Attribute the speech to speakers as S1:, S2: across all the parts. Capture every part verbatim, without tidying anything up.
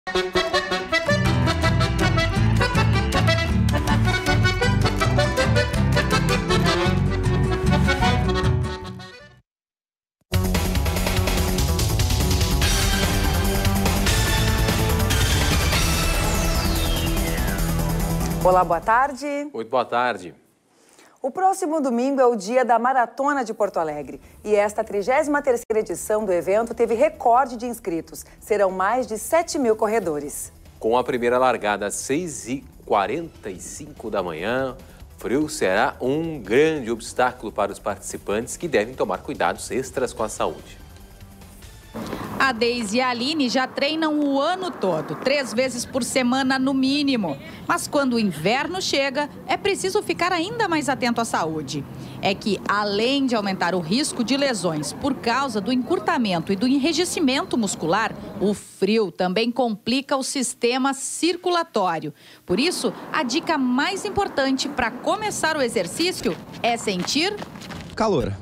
S1: Olá, boa tarde.
S2: Muito boa tarde.
S1: O próximo domingo é o dia da Maratona de Porto Alegre. E esta trigésima terceira edição do evento teve recorde de inscritos. Serão mais de sete mil corredores.
S2: Com a primeira largada às seis e quarenta e cinco da manhã, frio será um grande obstáculo para os participantes que devem tomar cuidados extras com a saúde.
S3: A Deise e a Aline já treinam o ano todo, três vezes por semana no mínimo. Mas quando o inverno chega, é preciso ficar ainda mais atento à saúde. É que, além de aumentar o risco de lesões por causa do encurtamento e do enrijecimento muscular, o frio também complica o sistema circulatório. Por isso, a dica mais importante para começar o exercício é sentir
S4: calor.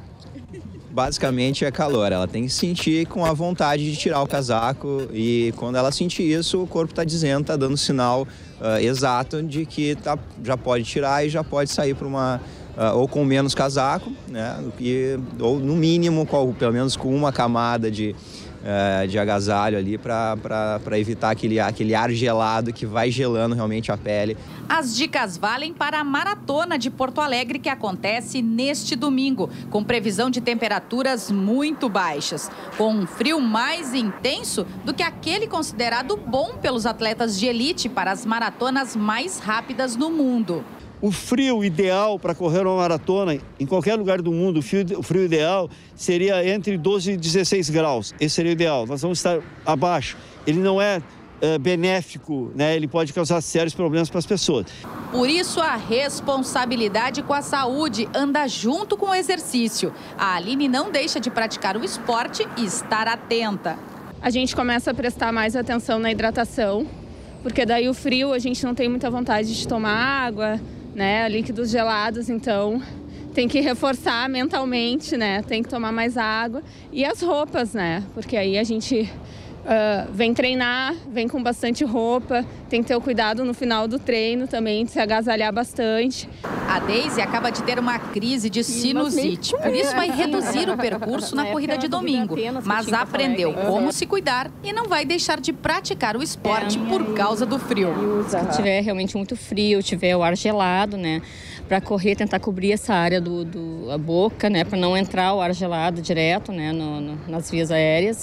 S4: Basicamente é calor, ela tem que sentir com a vontade de tirar o casaco e quando ela sentir isso, o corpo está dizendo, está dando sinal uh, exato de que tá, já pode tirar e já pode sair para uma, uh, ou com menos casaco, né, e, ou no mínimo, com, pelo menos com uma camada de, uh, de agasalho ali para evitar aquele, aquele ar gelado que vai gelando realmente a pele.
S3: As dicas valem para a Maratona de Porto Alegre, que acontece neste domingo, com previsão de temperaturas muito baixas, com um frio mais intenso do que aquele considerado bom pelos atletas de elite para as maratonas mais rápidas no mundo.
S5: O frio ideal para correr uma maratona, em qualquer lugar do mundo, o frio, o frio ideal seria entre doze e dezesseis graus. Esse seria o ideal. Nós vamos estar abaixo. Ele não é Uh, benéfico, né? Ele pode causar sérios problemas para as pessoas.
S3: Por isso, a responsabilidade com a saúde anda junto com o exercício. A Aline não deixa de praticar o esporte e estar atenta.
S6: A gente começa a prestar mais atenção na hidratação, porque daí o frio a gente não tem muita vontade de tomar água, né? Líquidos gelados, então tem que reforçar mentalmente, né? Tem que tomar mais água. E as roupas, né? Porque aí a gente Uh, vem treinar, vem com bastante roupa, tem que ter o cuidado no final do treino também, de se agasalhar bastante.
S3: A Deise acaba de ter uma crise de sinusite, por isso vai reduzir o percurso na corrida de domingo, mas aprendeu como se cuidar e não vai deixar de praticar o esporte por causa do frio.
S7: Se tiver realmente muito frio, tiver o ar gelado, né, para correr, tentar cobrir essa área do, do a boca, né, para não entrar o ar gelado direto, né, no, no, nas vias aéreas.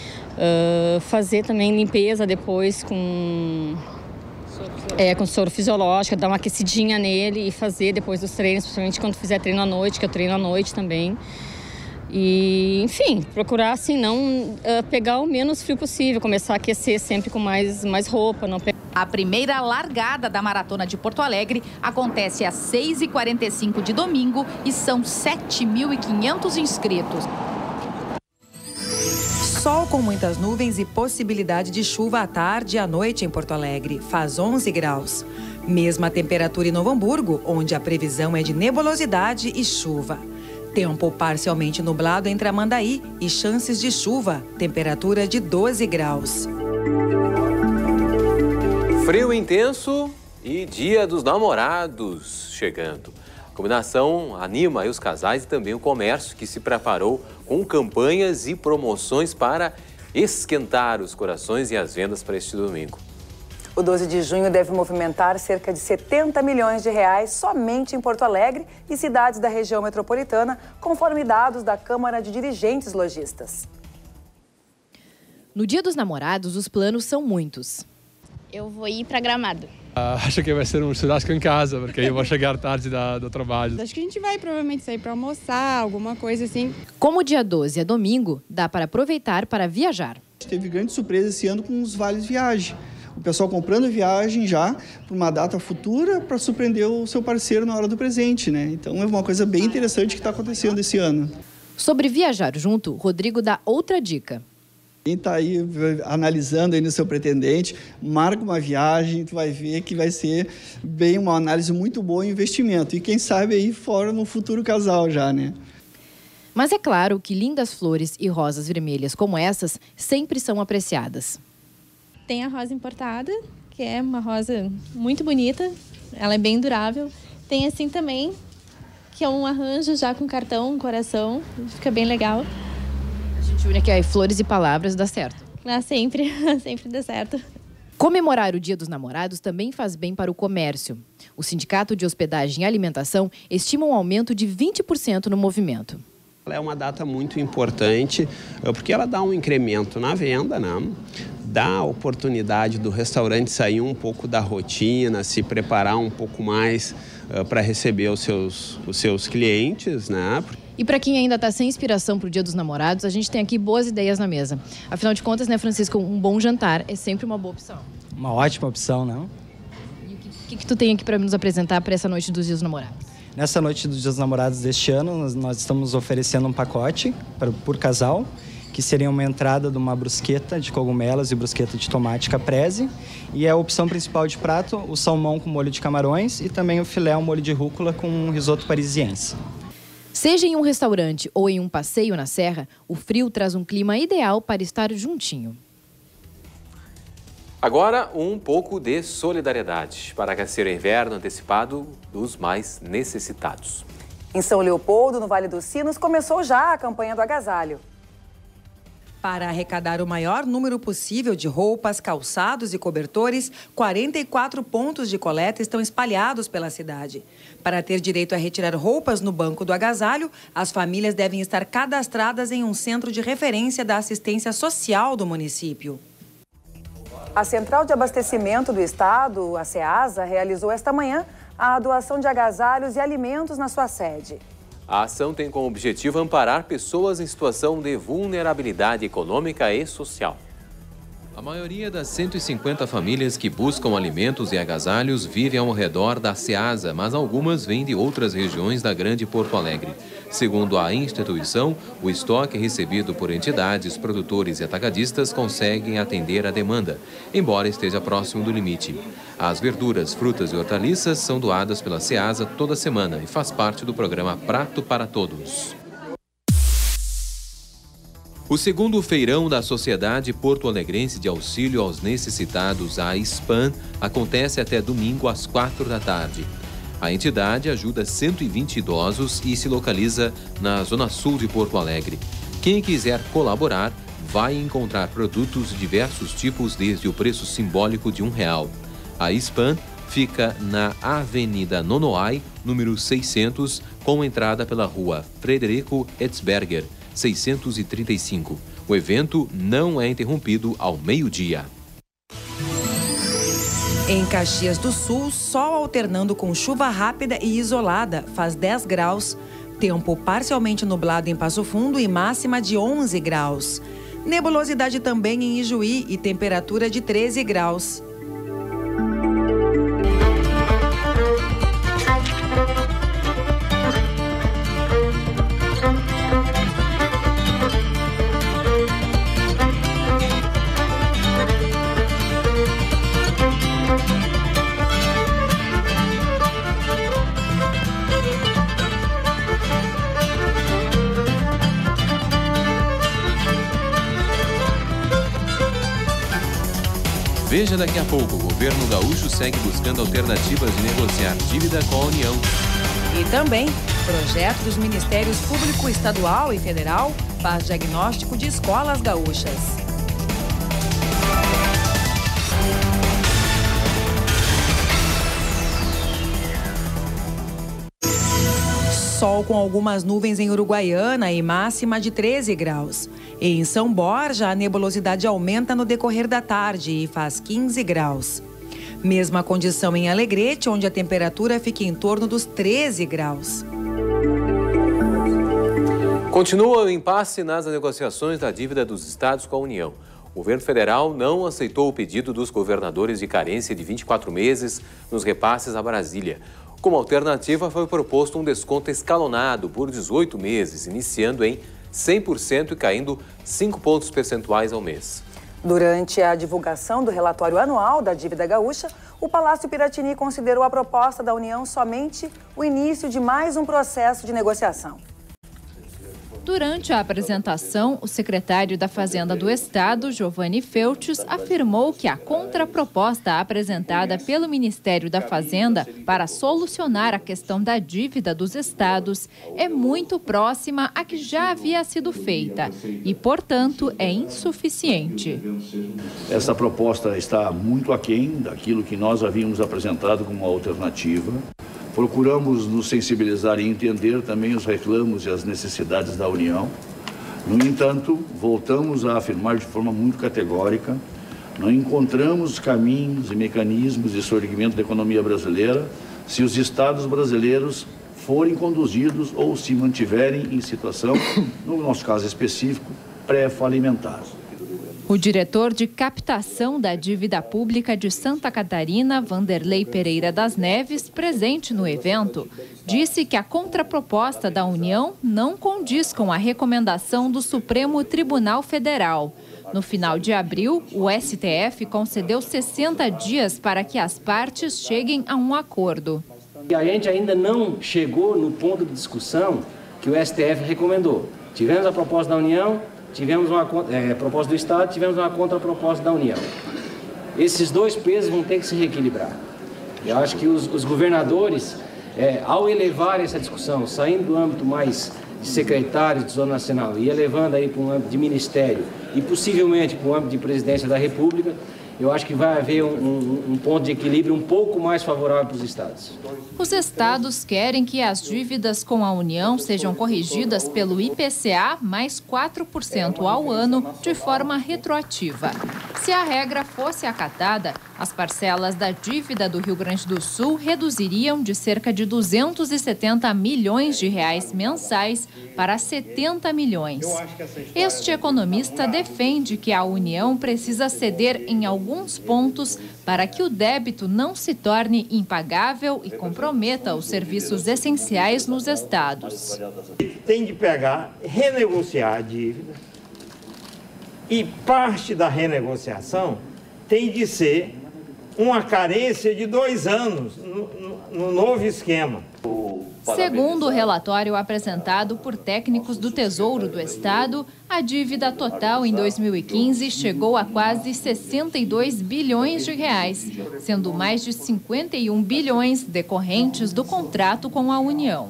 S7: Uh, fazer também limpeza depois com soro, é, com soro fisiológico, dar uma aquecidinha nele e fazer depois dos treinos, principalmente quando fizer treino à noite, que eu treino à noite também. E, enfim, procurar assim não uh, pegar o menos frio possível, começar a aquecer sempre com mais, mais roupa. Não pegar...
S3: A primeira largada da Maratona de Porto Alegre acontece às seis e quarenta e cinco de domingo e são sete mil e quinhentos inscritos.
S1: Sol com muitas nuvens e possibilidade de chuva à tarde e à noite em Porto Alegre. Faz onze graus. Mesma temperatura em Novo Hamburgo, onde a previsão é de nebulosidade e chuva. Tempo parcialmente nublado em Tramandaí e chances de chuva. Temperatura de doze graus.
S2: Frio intenso e Dia dos Namorados chegando. A combinação anima aí os casais e também o comércio, que se preparou com campanhas e promoções para esquentar os corações e as vendas para este domingo.
S1: O doze de junho deve movimentar cerca de setenta milhões de reais somente em Porto Alegre e cidades da região metropolitana, conforme dados da Câmara de Dirigentes Lojistas.
S8: No Dia dos Namorados, os planos são muitos.
S9: Eu vou ir para Gramado.
S10: Uh, acho que vai ser um churrasco em casa, porque aí eu vou chegar tarde da, do trabalho.
S11: Acho que a gente vai provavelmente sair para almoçar, alguma coisa assim.
S8: Como o dia doze é domingo, dá para aproveitar para viajar.
S12: A gente teve grande surpresa esse ano com os vales viagem. O pessoal comprando viagem já para uma data futura para surpreender o seu parceiro na hora do presente, né? Então é uma coisa bem interessante que está acontecendo esse ano.
S8: Sobre viajar junto, Rodrigo dá outra dica.
S12: Quem está aí analisando aí no seu pretendente, marca uma viagem, tu vai ver que vai ser bem uma análise muito boa em investimento. E quem sabe aí fora no futuro casal já, né?
S8: Mas é claro que lindas flores e rosas vermelhas como essas sempre são apreciadas.
S13: Tem a rosa importada, que é uma rosa muito bonita, ela é bem durável. Tem assim também, que é um arranjo já com cartão, um coração, fica bem legal.
S8: A gente une aqui aí flores e palavras, dá certo.
S13: Ah, sempre, sempre dá certo.
S8: Comemorar o Dia dos Namorados também faz bem para o comércio. O Sindicato de Hospedagem e Alimentação estima um aumento de vinte por cento no movimento.
S14: É uma data muito importante, porque ela dá um incremento na venda, né? Dá a oportunidade do restaurante sair um pouco da rotina, se preparar um pouco mais uh, para receber os seus, os seus clientes, né?
S8: E para quem ainda está sem inspiração para o Dia dos Namorados, a gente tem aqui boas ideias na mesa. Afinal de contas, né, Francisco, um bom jantar é sempre uma boa opção.
S15: Uma ótima opção, não?
S8: E o que, que, que tu tem aqui para nos apresentar para essa noite dos Dias dos Namorados?
S15: Nessa noite dos Dias dos Namorados deste ano, nós, nós estamos oferecendo um pacote pra, por casal, que seria uma entrada de uma brusqueta de cogumelos e brusqueta de tomate caprese. E a opção principal de prato, o salmão com molho de camarões e também o filé ao molho de rúcula com um risoto parisiense.
S8: Seja em um restaurante ou em um passeio na serra, o frio traz um clima ideal para estar juntinho.
S2: Agora, um pouco de solidariedade para aquecer o inverno antecipado dos mais necessitados.
S16: Em São Leopoldo, no Vale dos Sinos, começou já a campanha do agasalho.
S1: Para arrecadar o maior número possível de roupas, calçados e cobertores, quarenta e quatro pontos de coleta estão espalhados pela cidade. Para ter direito a retirar roupas no banco do agasalho, as famílias devem estar cadastradas em um centro de referência da assistência social do município.
S16: A Central de Abastecimento do Estado, a CEASA, realizou esta manhã a doação de agasalhos e alimentos na sua sede.
S2: A ação tem como objetivo amparar pessoas em situação de vulnerabilidade econômica e social. A maioria das cento e cinquenta famílias que buscam alimentos e agasalhos vivem ao redor da CEASA, mas algumas vêm de outras regiões da Grande Porto Alegre. Segundo a instituição, o estoque recebido por entidades, produtores e atacadistas conseguem atender a demanda, embora esteja próximo do limite. As verduras, frutas e hortaliças são doadas pela CEASA toda semana e faz parte do programa Prato para Todos. O segundo feirão da Sociedade Porto-Alegrense de Auxílio aos Necessitados, a SPAN, acontece até domingo às quatro da tarde. A entidade ajuda cento e vinte idosos e se localiza na Zona Sul de Porto Alegre. Quem quiser colaborar vai encontrar produtos de diversos tipos desde o preço simbólico de um real. A SPAN fica na Avenida Nonoai, número seiscentos, com entrada pela rua Frederico Etzberger, seiscentos e trinta e cinco. O evento não é interrompido ao meio-dia.
S1: Em Caxias do Sul, sol alternando com chuva rápida e isolada, faz dez graus. Tempo parcialmente nublado em Passo Fundo e máxima de onze graus. Nebulosidade também em Ijuí e temperatura de treze graus.
S2: Veja daqui a pouco, o governo gaúcho segue buscando alternativas de negociar dívida com a União.
S1: E também, projeto dos Ministérios Público Estadual e Federal faz diagnóstico de escolas gaúchas. Sol com algumas nuvens em Uruguaiana e máxima de treze graus. Em São Borja, a nebulosidade aumenta no decorrer da tarde e faz quinze graus. Mesma condição em Alegrete, onde a temperatura fica em torno dos treze graus.
S2: Continua o impasse nas negociações da dívida dos estados com a União. O governo federal não aceitou o pedido dos governadores de carência de vinte e quatro meses nos repasses a Brasília. Como alternativa, foi proposto um desconto escalonado por dezoito meses, iniciando em cem por cento e caindo cinco pontos percentuais ao mês.
S16: Durante a divulgação do relatório anual da dívida gaúcha, o Palácio Piratini considerou a proposta da União somente o início de mais um processo de negociação.
S8: Durante a apresentação, o secretário da Fazenda do Estado, Giovanni Feltes, afirmou que a contraproposta apresentada pelo Ministério da Fazenda para solucionar a questão da dívida dos estados é muito próxima à que já havia sido feita e, portanto, é insuficiente.
S17: Essa proposta está muito aquém daquilo que nós havíamos apresentado como alternativa. Procuramos nos sensibilizar e entender também os reclamos e as necessidades da União. No entanto, voltamos a afirmar de forma muito categórica, não encontramos caminhos e mecanismos de surgimento da economia brasileira se os estados brasileiros forem conduzidos ou se mantiverem em situação, no nosso caso específico, pré-falimentar.
S8: O diretor de captação da dívida pública de Santa Catarina, Vanderlei Pereira das Neves, presente no evento, disse que a contraproposta da União não condiz com a recomendação do Supremo Tribunal Federal. No final de abril, o S T F concedeu sessenta dias para que as partes cheguem a um acordo.
S18: E a gente ainda não chegou no ponto de discussão que o S T F recomendou. Tivemos a proposta da União, tivemos uma é, proposta do Estado, tivemos uma contraproposta da União. Esses dois pesos vão ter que se reequilibrar. Eu acho que os, os governadores, é, ao elevar essa discussão, saindo do âmbito mais de secretários de zona nacional e elevando aí para um âmbito de ministério e possivelmente para o âmbito de presidência da República, eu acho que vai haver um, um, um ponto de equilíbrio um pouco mais favorável para os estados.
S8: Os estados querem que as dívidas com a União sejam corrigidas pelo I P C A mais quatro por cento ao ano de forma retroativa. Se a regra fosse acatada, as parcelas da dívida do Rio Grande do Sul reduziriam de cerca de duzentos e setenta milhões de reais mensais para setenta milhões. Este economista defende que a União precisa ceder em alguns pontos para que o débito não se torne impagável e comprometa os serviços essenciais nos estados.
S19: Tem de pegar, renegociar a dívida e parte da renegociação tem de ser uma carência de dois anos no, no, no novo esquema.
S8: Segundo o relatório apresentado por técnicos do Tesouro do Estado, a dívida total em dois mil e quinze chegou a quase sessenta e dois bilhões de reais, sendo mais de cinquenta e um bilhões decorrentes do contrato com a União.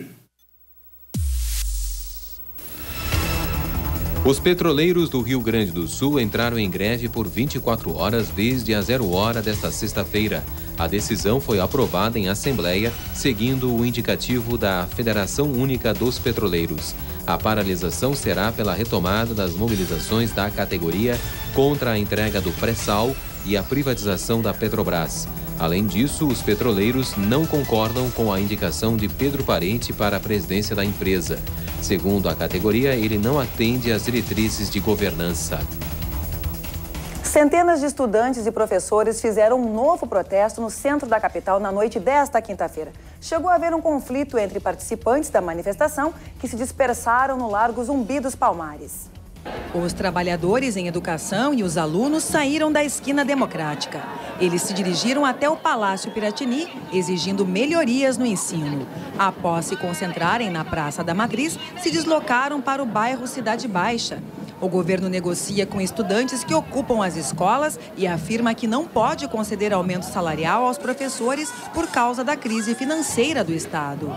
S2: Os petroleiros do Rio Grande do Sul entraram em greve por vinte e quatro horas desde a zero hora desta sexta-feira. A decisão foi aprovada em assembleia, seguindo o indicativo da Federação Única dos Petroleiros. A paralisação será pela retomada das mobilizações da categoria contra a entrega do pré-sal e a privatização da Petrobras. Além disso, os petroleiros não concordam com a indicação de Pedro Parente para a presidência da empresa. Segundo a categoria, ele não atende às diretrizes de governança.
S16: Centenas de estudantes e professores fizeram um novo protesto no centro da capital na noite desta quinta-feira. Chegou a haver um conflito entre participantes da manifestação que se dispersaram no Largo Zumbi dos Palmares.
S1: Os trabalhadores em educação e os alunos saíram da esquina democrática. Eles se dirigiram até o Palácio Piratini, exigindo melhorias no ensino. Após se concentrarem na Praça da Matriz, se deslocaram para o bairro Cidade Baixa. O governo negocia com estudantes que ocupam as escolas e afirma que não pode conceder aumento salarial aos professores por causa da crise financeira do Estado.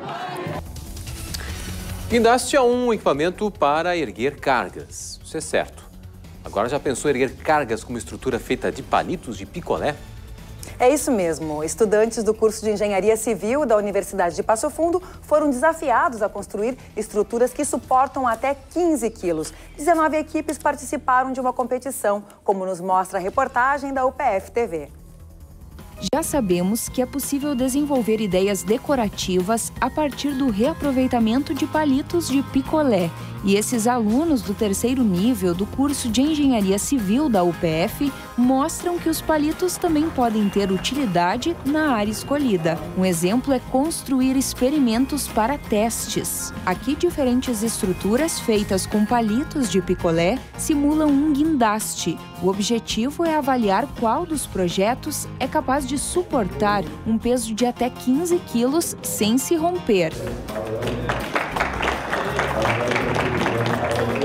S2: Guindaste é um equipamento para erguer cargas. Isso é certo. Agora já pensou em erguer cargas com uma estrutura feita de palitos de picolé?
S16: É isso mesmo. Estudantes do curso de Engenharia Civil da Universidade de Passo Fundo foram desafiados a construir estruturas que suportam até quinze quilos. dezenove equipes participaram de uma competição, como nos mostra a reportagem da U P F T V.
S20: Já sabemos que é possível desenvolver ideias decorativas a partir do reaproveitamento de palitos de picolé. E esses alunos do terceiro nível do curso de Engenharia Civil da U P F mostram que os palitos também podem ter utilidade na área escolhida. Um exemplo é construir experimentos para testes. Aqui, diferentes estruturas feitas com palitos de picolé simulam um guindaste. O objetivo é avaliar qual dos projetos é capaz de suportar um peso de até quinze quilos sem se romper.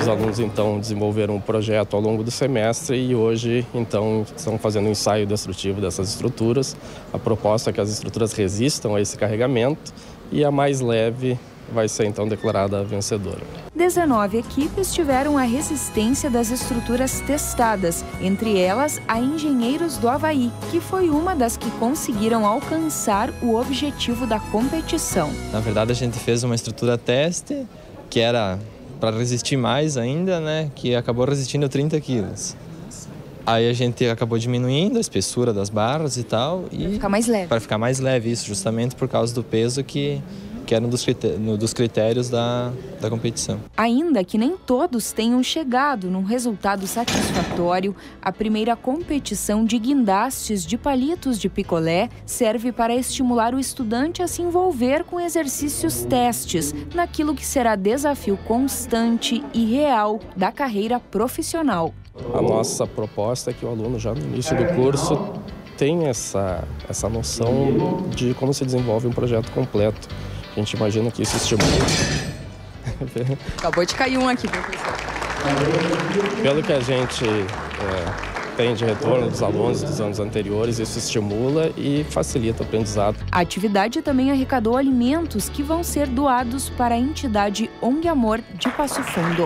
S21: alunos, então, desenvolveram um projeto ao longo do semestre e hoje, então, estão fazendo um ensaio destrutivo dessas estruturas. A proposta é que as estruturas resistam a esse carregamento e a mais leve vai ser, então, declarada vencedora.
S20: dezenove equipes tiveram a resistência das estruturas testadas, entre elas a Engenheiros do Havaí, que foi uma das que conseguiram alcançar o objetivo da competição.
S22: Na verdade, a gente fez uma estrutura teste, que era para resistir mais ainda, né, que acabou resistindo trinta quilos. Aí a gente acabou diminuindo a espessura das barras e tal.
S20: Para ficar mais leve.
S22: Para ficar mais leve, isso, justamente por causa do peso que... que era um dos critérios, dos critérios da, da competição.
S20: Ainda que nem todos tenham chegado num resultado satisfatório, a primeira competição de guindastes de palitos de picolé serve para estimular o estudante a se envolver com exercícios testes, naquilo que será desafio constante e real da carreira profissional.
S21: A nossa proposta é que o aluno, já no início do curso, tenha essa, essa noção de como se desenvolve um projeto completo. A gente imagina que isso estimula.
S23: Acabou de cair um aqui, professor.
S21: Pelo que a gente é, tem de retorno dos alunos dos anos anteriores, isso estimula e facilita o aprendizado.
S20: A atividade também arrecadou alimentos que vão ser doados para a entidade O N G Amor de Passo Fundo.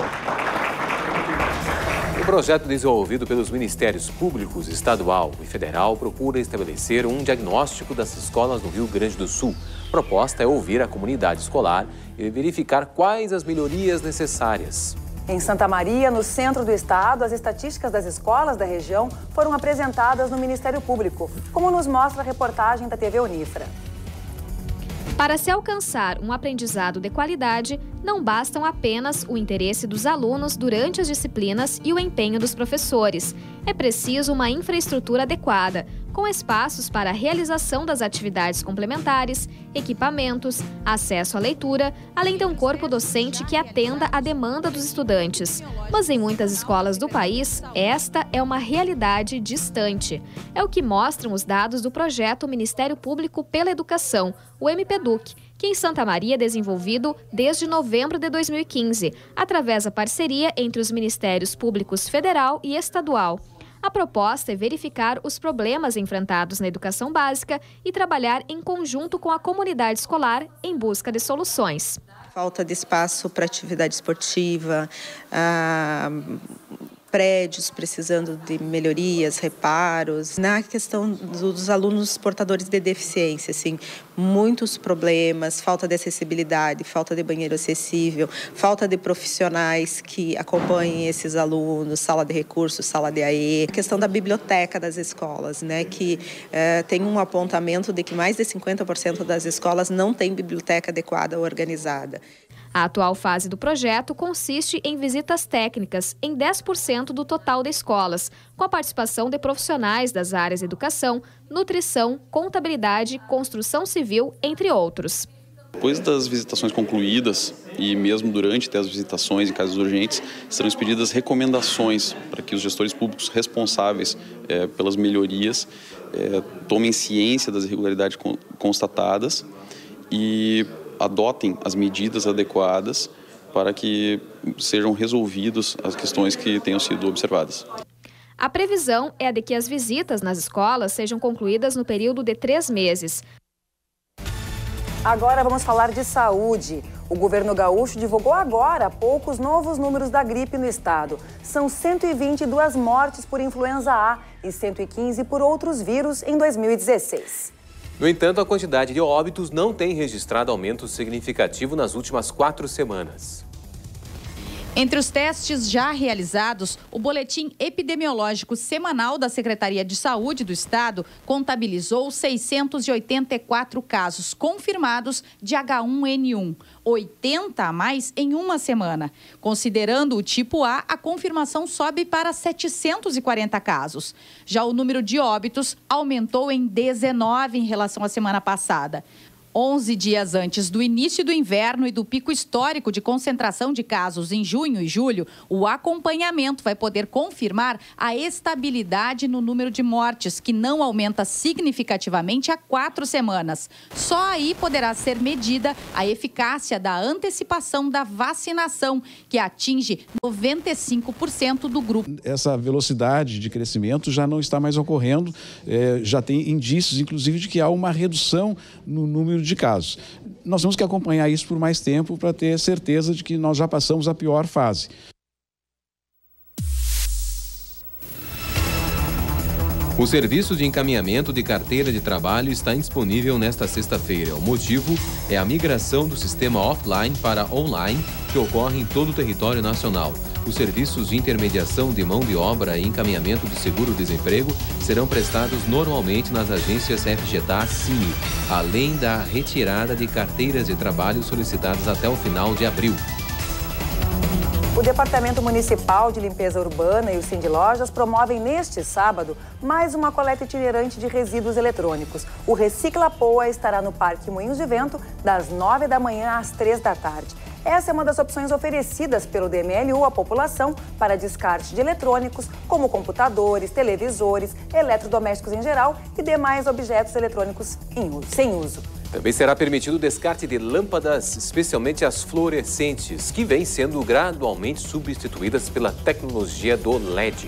S2: O projeto desenvolvido pelos Ministérios Públicos Estadual e Federal procura estabelecer um diagnóstico das escolas no Rio Grande do Sul. A proposta é ouvir a comunidade escolar e verificar quais as melhorias necessárias.
S16: Em Santa Maria, no centro do estado, as estatísticas das escolas da região foram apresentadas no Ministério Público, como nos mostra a reportagem da T V Unifra.
S24: Para se alcançar um aprendizado de qualidade, não bastam apenas o interesse dos alunos durante as disciplinas e o empenho dos professores. É preciso uma infraestrutura adequada, com espaços para a realização das atividades complementares, equipamentos, acesso à leitura, além de um corpo docente que atenda à demanda dos estudantes. Mas em muitas escolas do país, esta é uma realidade distante. É o que mostram os dados do projeto Ministério Público pela Educação, o M P E D U C, que em Santa Maria é desenvolvido desde novembro de dois mil e quinze, através da parceria entre os Ministérios Públicos Federal e Estadual. A proposta é verificar os problemas enfrentados na educação básica e trabalhar em conjunto com a comunidade escolar em busca de soluções.
S25: Falta de espaço para atividade esportiva, ah, prédios precisando de melhorias, reparos. Na questão dos alunos portadores de deficiência, assim, muitos problemas, falta de acessibilidade, falta de banheiro acessível, falta de profissionais que acompanhem esses alunos, sala de recursos, sala de A E. A questão da biblioteca das escolas, né, que eh, tem um apontamento de que mais de cinquenta por cento das escolas não tem biblioteca adequada ou organizada.
S24: A atual fase do projeto consiste em visitas técnicas em dez por cento do total de escolas, com a participação de profissionais das áreas de educação, nutrição, contabilidade, construção civil, entre outros.
S26: Depois das visitações concluídas e mesmo durante as visitações em casos urgentes, serão expedidas recomendações para que os gestores públicos responsáveis é, pelas melhorias é, tomem ciência das irregularidades constatadas e adotem as medidas adequadas para que sejam resolvidas as questões que tenham sido observadas.
S24: A previsão é a de que as visitas nas escolas sejam concluídas no período de três meses.
S16: Agora vamos falar de saúde. O governo gaúcho divulgou agora há pouco os novos números da gripe no estado. São cento e vinte e duas mortes por influenza A e cento e quinze por outros vírus em dois mil e dezesseis.
S2: No entanto, a quantidade de óbitos não tem registrado aumento significativo nas últimas quatro semanas.
S3: Entre os testes já realizados, o boletim epidemiológico semanal da Secretaria de Saúde do Estado contabilizou seiscentos e oitenta e quatro casos confirmados de H um N um, oitenta a mais em uma semana. Considerando o tipo A, a confirmação sobe para setecentos e quarenta casos. Já o número de óbitos aumentou em dezenove em relação à semana passada. onze dias antes do início do inverno e do pico histórico de concentração de casos em junho e julho, o acompanhamento vai poder confirmar a estabilidade no número de mortes, que não aumenta significativamente há quatro semanas. Só aí poderá ser medida a eficácia da antecipação da vacinação, que atinge noventa e cinco por cento do grupo.
S4: Essa velocidade de crescimento já não está mais ocorrendo, é, já tem indícios, inclusive, de que há uma redução no número de casos. Nós temos que acompanhar isso por mais tempo para ter certeza de que nós já passamos a pior fase.
S2: O serviço de encaminhamento de carteira de trabalho está indisponível nesta sexta-feira. O motivo é a migração do sistema offline para online, que ocorre em todo o território nacional. Os serviços de intermediação de mão de obra e encaminhamento de seguro-desemprego serão prestados normalmente nas agências F G T A Cine, além da retirada de carteiras de trabalho solicitadas até o final de abril.
S16: O Departamento Municipal de Limpeza Urbana e o Cindy Lojas promovem neste sábado mais uma coleta itinerante de resíduos eletrônicos. O Recicla Poa estará no Parque Moinhos de Vento, das nove da manhã às três da tarde. Essa é uma das opções oferecidas pelo D M L U à população para descarte de eletrônicos, como computadores, televisores, eletrodomésticos em geral e demais objetos eletrônicos em uso, sem uso.
S2: Também será permitido o descarte de lâmpadas, especialmente as fluorescentes, que vêm sendo gradualmente substituídas pela tecnologia do L E D.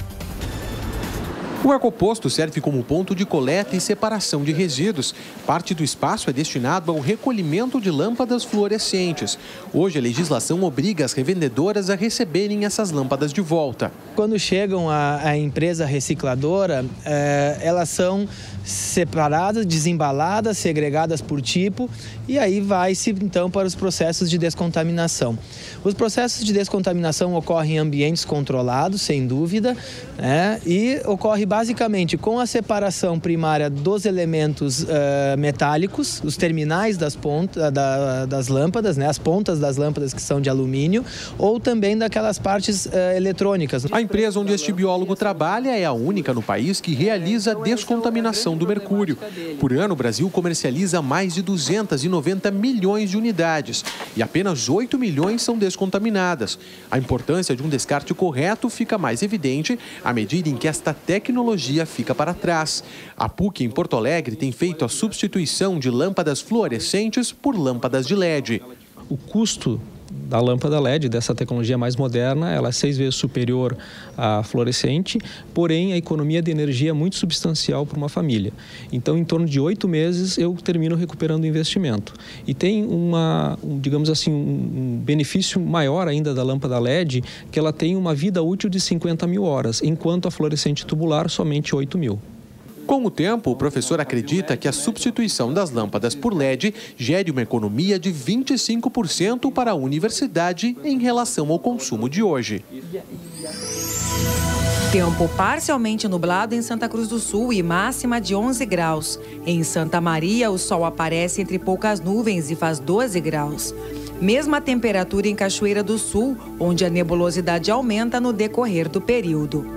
S5: O ecoposto serve como ponto de coleta e separação de resíduos. Parte do espaço é destinado ao recolhimento de lâmpadas fluorescentes. Hoje, a legislação obriga as revendedoras a receberem essas lâmpadas de volta.
S6: Quando chegam à, à empresa recicladora, é, elas são separadas, desembaladas, segregadas por tipo, e aí vai-se então para os processos de descontaminação. Os processos de descontaminação ocorrem em ambientes controlados, sem dúvida, né? E ocorre basicamente com a separação primária dos elementos uh, metálicos, os terminais das pontas da, das lâmpadas, né? As pontas das lâmpadas que são de alumínio, ou também daquelas partes uh, eletrônicas.
S5: A empresa onde este biólogo trabalha é a única no país que realiza a descontaminação do mercúrio. Por ano, o Brasil comercializa mais de duzentos e noventa milhões de unidades e apenas oito milhões são descontaminadas. A importância de um descarte correto fica mais evidente à medida em que esta tecnologia fica para trás. A PUC em Porto Alegre tem feito a substituição de lâmpadas fluorescentes por lâmpadas de L E D.
S7: O custo da lâmpada L E D, dessa tecnologia mais moderna, ela é seis vezes superior à fluorescente, porém a economia de energia é muito substancial para uma família. Então, em torno de oito meses, eu termino recuperando o investimento. E tem uma, um, digamos assim, um benefício maior ainda da lâmpada L E D, que ela tem uma vida útil de cinquenta mil horas, enquanto a fluorescente tubular somente oito mil.
S5: Com o tempo, o professor acredita que a substituição das lâmpadas por L E D gere uma economia de vinte e cinco por cento para a universidade em relação ao consumo de hoje.
S1: Tempo parcialmente nublado em Santa Cruz do Sul e máxima de onze graus. Em Santa Maria, o sol aparece entre poucas nuvens e faz doze graus. Mesma temperatura em Cachoeira do Sul, onde a nebulosidade aumenta no decorrer do período.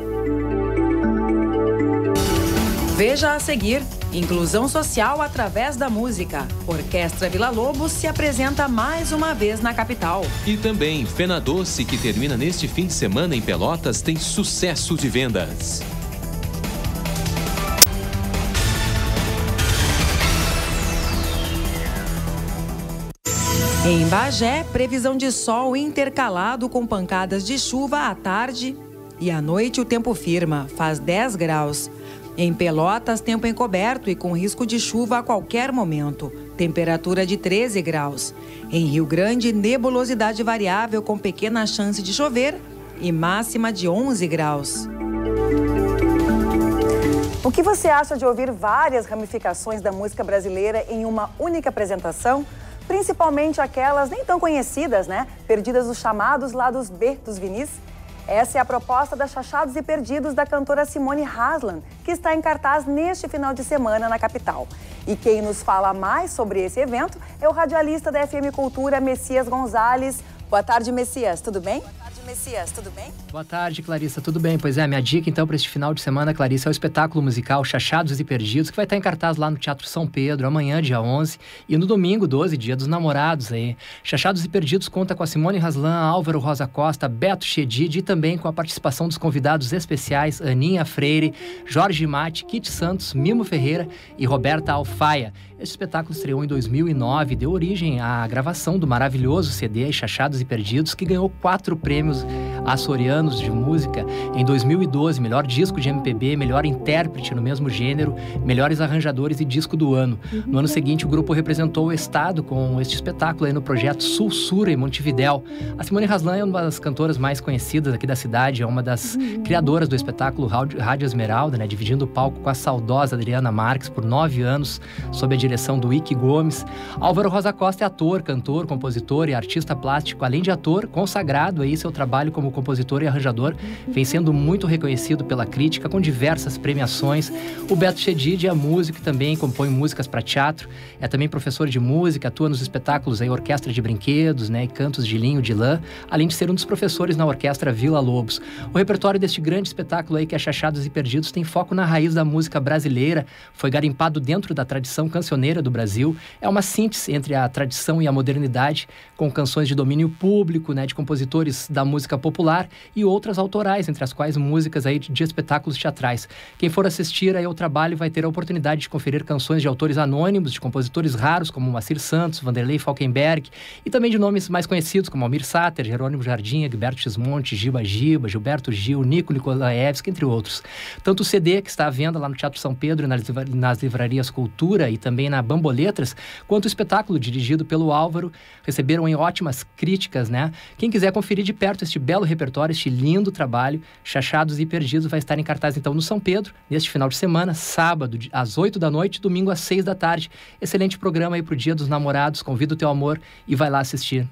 S1: Veja a seguir, inclusão social através da música. Orquestra Vila Lobos se apresenta mais uma vez na capital.
S2: E também, Fena Doce, que termina neste fim de semana em Pelotas, tem sucesso de vendas.
S1: Em Bagé, previsão de sol intercalado com pancadas de chuva à tarde e à noite o tempo firma, faz dez graus. Em Pelotas, tempo encoberto e com risco de chuva a qualquer momento. Temperatura de treze graus. Em Rio Grande, nebulosidade variável com pequena chance de chover e máxima de onze graus.
S16: O que você acha de ouvir várias ramificações da música brasileira em uma única apresentação? Principalmente aquelas nem tão conhecidas, né? Perdidas nos chamados lados B dos vinis. Essa é a proposta da Chachados e Perdidos da cantora Simone Haslan, que está em cartaz neste final de semana na capital. E quem nos fala mais sobre esse evento é o radialista da F M Cultura, Messias Gonzalez. Boa tarde, Messias. Tudo bem? Boa tarde, Messias, tudo bem?
S9: Boa tarde, Clarissa, tudo bem? Pois é, minha dica então para este final de semana, Clarissa, é o espetáculo musical Chachados e Perdidos, que vai estar em cartaz lá no Teatro São Pedro, amanhã, dia onze, e no domingo, doze, dia dos namorados aí. Chachados e Perdidos conta com a Simone Haslan, Álvaro Rosa Costa, Beto Chedid e também com a participação dos convidados especiais Aninha Freire, Jorge Mate, Kit Santos, Mimo Ferreira e Roberta Alfaia. Este espetáculo estreou em dois mil e nove e deu origem à gravação do maravilhoso C D Chachados e Perdidos, que ganhou quatro prêmios açorianos de música em dois mil e doze, melhor disco de M P B, melhor intérprete no mesmo gênero, melhores arranjadores e disco do ano. No ano seguinte, o grupo representou o estado com este espetáculo aí no projeto Sulsura em Montevidéu. A Simone Haslan é uma das cantoras mais conhecidas aqui da cidade, é uma das criadoras do espetáculo Rádio Esmeralda, né, dividindo o palco com a saudosa Adriana Marques por nove anos, sob a direção do Ike Gomes. Álvaro Rosa Costa é ator, cantor, compositor e artista plástico, além de ator consagrado aí, seu trabalho como compositor e arranjador vem sendo muito reconhecido pela crítica com diversas premiações. O Beto Chedid é músico e também compõe músicas para teatro, é também professor de música, atua nos espetáculos aí Orquestra de Brinquedos, né, e Cantos de Linho de Lã, além de ser um dos professores na Orquestra Vila Lobos. O repertório deste grande espetáculo aí, que é Chachados e Perdidos, tem foco na raiz da música brasileira, foi garimpado dentro da tradição cancioneira do Brasil, é uma síntese entre a tradição e a modernidade, com canções de domínio público, né, de compositores da música popular e outras autorais, entre as quais músicas aí de, de espetáculos teatrais. Quem for assistir aí ao trabalho vai ter a oportunidade de conferir canções de autores anônimos, de compositores raros como Moacir Santos, Vanderlei Falkenberg e também de nomes mais conhecidos como Almir Sater, Jerônimo Jardim, Gilberto Gismonte, Giba Giba, Gilberto Gil, Nico Nikolaevski, entre outros. Tanto o C D, que está à venda lá no Teatro São Pedro e nas, nas livrarias Cultura e também na Bamboletras, quanto o espetáculo dirigido pelo Álvaro, receberam em ótimas críticas, né? Quem quiser conferir de perto este belo repertório, este lindo trabalho, Chachados e Perdidos, vai estar em cartaz então no São Pedro, neste final de semana, sábado às oito da noite, domingo às seis da tarde. Excelente programa aí pro Dia dos Namorados, convida o teu amor e vai lá assistir.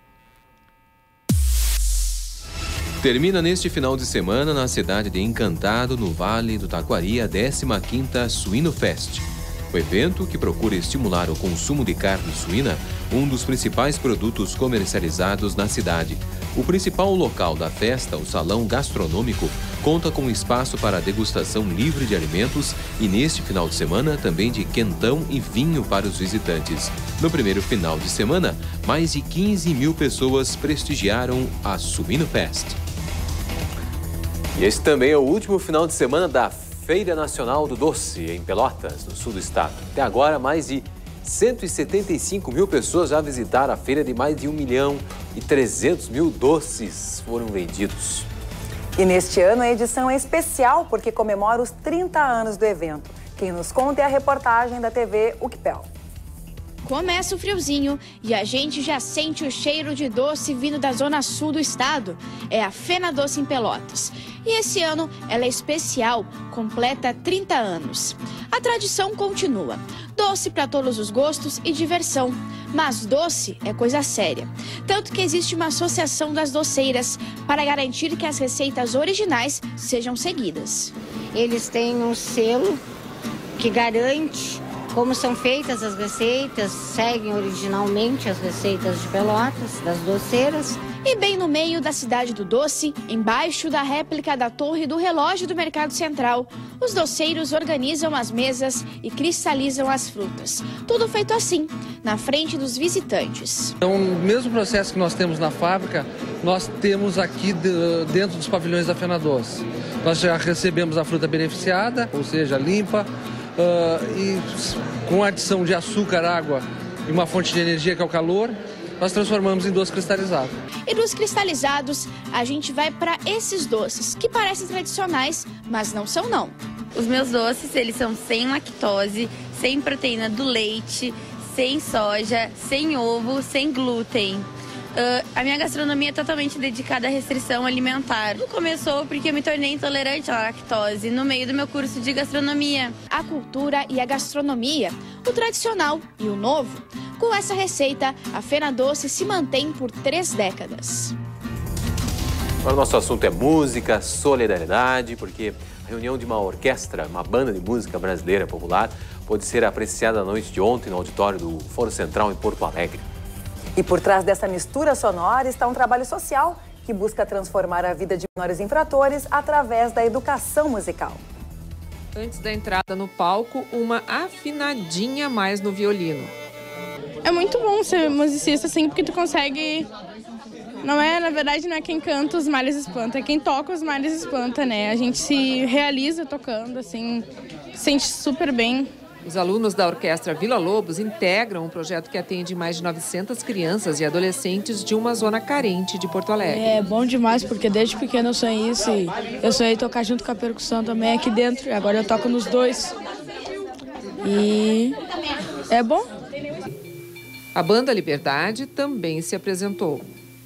S2: Termina neste final de semana na cidade de Encantado, no Vale do Taquari, a décima quinta Suíno Fest. O evento, que procura estimular o consumo de carne suína, um dos principais produtos comercializados na cidade. O principal local da festa, o Salão Gastronômico, conta com espaço para degustação livre de alimentos e, neste final de semana, também de quentão e vinho para os visitantes. No primeiro final de semana, mais de quinze mil pessoas prestigiaram a Suíno Fest. E esse também é o último final de semana da Feira Nacional do Doce, em Pelotas, no sul do estado. Até agora, mais de cento e setenta e cinco mil pessoas já visitaram a feira, de mais de um milhão e trezentos mil doces foram vendidos.
S16: E neste ano a edição é especial porque comemora os trinta anos do evento. Quem nos conta é a reportagem da T V UCPEL.
S10: Começa o friozinho e a gente já sente o cheiro de doce vindo da zona sul do estado. É a Fena Doce em Pelotas. E esse ano ela é especial, completa trinta anos. A tradição continua. Doce para todos os gostos e diversão. Mas doce é coisa séria. Tanto que existe uma associação das doceiras para garantir que as receitas originais sejam seguidas.
S11: Eles têm um selo que garante como são feitas as receitas, seguem originalmente as receitas de Pelotas, das doceiras.
S10: E bem no meio da cidade do doce, embaixo da réplica da torre do relógio do Mercado Central, os doceiros organizam as mesas e cristalizam as frutas. Tudo feito assim, na frente dos visitantes.
S12: É o mesmo processo que nós temos na fábrica, nós temos aqui dentro dos pavilhões da Fena Doce. Nós já recebemos a fruta beneficiada, ou seja, limpa, uh, e com adição de açúcar, água e uma fonte de energia que é o calor, nós transformamos em doce cristalizado.
S10: E dos cristalizados, a gente vai para esses doces, que parecem tradicionais, mas não são não.
S13: Os meus doces, eles são sem lactose, sem proteína do leite, sem soja, sem ovo, sem glúten. Uh, a minha gastronomia é totalmente dedicada à restrição alimentar. Tudo começou porque eu me tornei intolerante à lactose no meio do meu curso de gastronomia.
S10: A cultura e a gastronomia, o tradicional e o novo. Com essa receita, a Fena Doce se mantém por três décadas.
S2: Agora o nosso assunto é música, solidariedade, porque a reunião de uma orquestra, uma banda de música brasileira popular, pôde ser apreciada na noite de ontem no auditório do Foro Central em Porto Alegre.
S16: E por trás dessa mistura sonora está um trabalho social que busca transformar a vida de menores infratores através da educação musical.
S14: Antes da entrada no palco, uma afinadinha a mais no violino.
S15: É muito bom ser musicista, assim, porque tu consegue... Não é, na verdade, não é quem canta os males espanta, é quem toca os males espanta, né? A gente se realiza tocando, assim, se sente super bem.
S14: Os alunos da Orquestra Vila Lobos integram um projeto que atende mais de novecentas crianças e adolescentes de uma zona carente de Porto Alegre.
S17: É bom demais, porque desde pequeno eu sonhei isso e eu sonhei tocar junto com a percussão também aqui dentro, e agora eu toco nos dois. E é bom.
S14: A Banda Liberdade também se apresentou.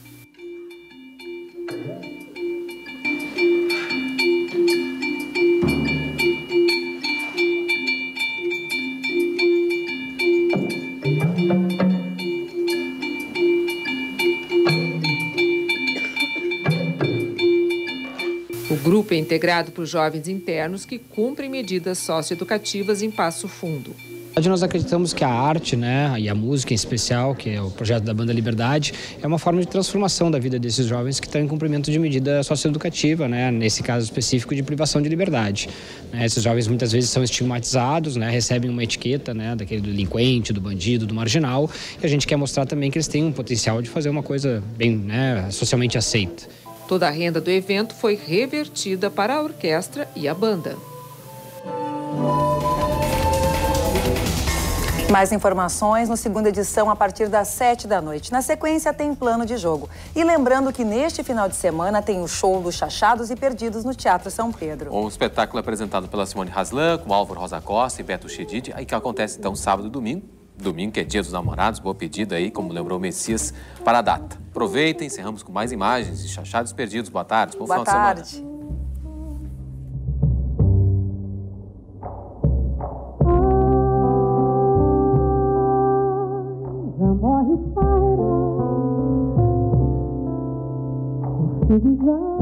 S14: O grupo é integrado por jovens internos que cumprem medidas socioeducativas em Passo Fundo.
S18: Nós acreditamos que a arte, né, e a música em especial, que é o projeto da Banda Liberdade, é uma forma de transformação da vida desses jovens que estão em cumprimento de medida socioeducativa, né, nesse caso específico de privação de liberdade. Né, esses jovens muitas vezes são estigmatizados, né, recebem uma etiqueta, né, daquele do delinquente, do bandido, do marginal, e a gente quer mostrar também que eles têm um potencial de fazer uma coisa bem, né, socialmente aceita.
S14: Toda a renda do evento foi revertida para a orquestra e a banda.
S16: Mais informações no segunda edição a partir das sete da noite. Na sequência tem plano de jogo. E lembrando que neste final de semana tem o show dos Chachados e Perdidos no Teatro São Pedro.
S2: Um espetáculo apresentado pela Simone Haslan, com Álvaro Rosa Costa e Beto Chedid, aí que acontece então sábado e domingo. Domingo, que é Dia dos Namorados, boa pedida aí, como lembrou o Messias, para a data. Aproveitem, encerramos com mais imagens de Chachados Perdidos. Boa tarde, bom
S16: Boa
S2: final
S16: tarde.
S2: de semana.
S19: Morre para o